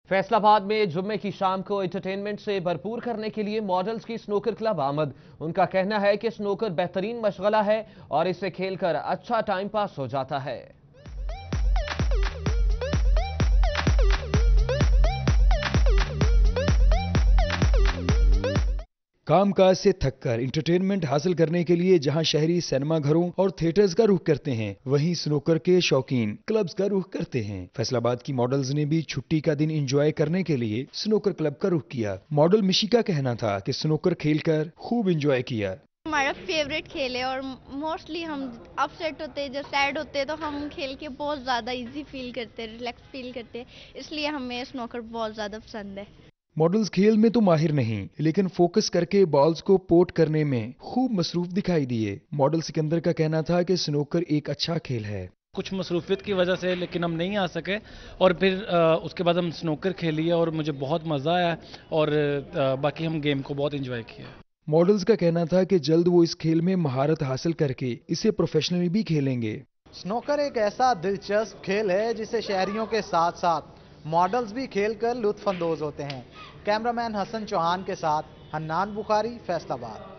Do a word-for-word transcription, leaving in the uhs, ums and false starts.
फैसलाबाद में जुम्मे की शाम को एंटरटेनमेंट से भरपूर करने के लिए मॉडल्स की स्नूकर क्लब आमद। उनका कहना है कि स्नूकर बेहतरीन मशगला है और इसे खेलकर अच्छा टाइम पास हो जाता है। काम काज से थककर एंटरटेनमेंट हासिल करने के लिए जहां शहरी सिनेमा घरों और थिएटर्स का रुख करते हैं, वहीं स्नूकर के शौकीन क्लब्स का रुख करते हैं। फैसलाबाद की मॉडल्स ने भी छुट्टी का दिन एंजॉय करने के लिए स्नूकर क्लब का रुख किया। मॉडल मिशी का कहना था कि स्नूकर खेलकर खूब एंजॉय किया। हमारा फेवरेट खेल है और मोस्टली हम अपसेट होते हैं, जब सैड होते हैं तो हम खेल के बहुत ज़्यादा इजी फील करते हैं, रिलैक्स फील करते हैं, इसलिए हमें स्नूकर बहुत ज़्यादा पसंद है। मॉडल्स खेल में तो माहिर नहीं, लेकिन फोकस करके बॉल्स को पोट करने में खूब मसरूफ दिखाई दिए। मॉडल सिकंदर का कहना था कि स्नूकर एक अच्छा खेल है। कुछ मसरूफियत की वजह से लेकिन हम नहीं आ सके और फिर आ, उसके बाद हम स्नूकर खेलिए और मुझे बहुत मज़ा आया और आ, बाकी हम गेम को बहुत एंजॉय किया। मॉडल्स का कहना था कि जल्द वो इस खेल में महारत हासिल करके इसे प्रोफेशनली भी खेलेंगे। स्नूकर एक ऐसा दिलचस्प खेल है जिसे शहरियों के साथ साथ मॉडल्स भी खेलकर लुत्फ अंदोज होते हैं। कैमरामैन हसन चौहान के साथ हन्नान बुखारी, फैसलाबाद।